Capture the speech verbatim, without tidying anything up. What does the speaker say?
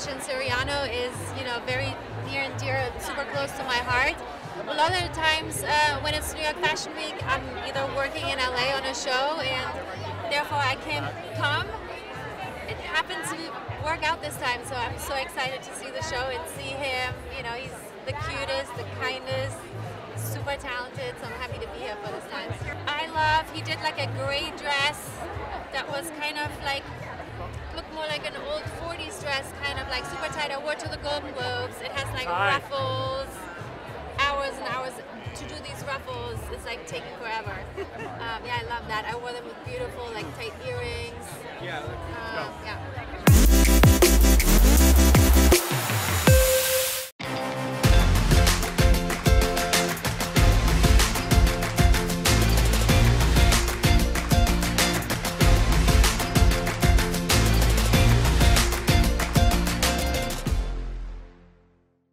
Christian Siriano is, you know, very near and dear, super close to my heart. A lot of the times uh, when it's New York Fashion Week, I'm either working in L A on a show, and therefore I can't come. It happened to work out this time, so I'm so excited to see the show and see him. You know, he's the cutest, the kindest, super talented, so I'm happy to be here for this time. I love, he did like a gray dress that was kind of like, looked more like an old forties dress, kind of like super tight. I wore it to the Golden Globes. It has like Hi. ruffles, hours and hours to do these ruffles. It's like taking forever. Um, yeah, I love that. I wore them with beautiful like tight earrings. Yeah, let's Um, go.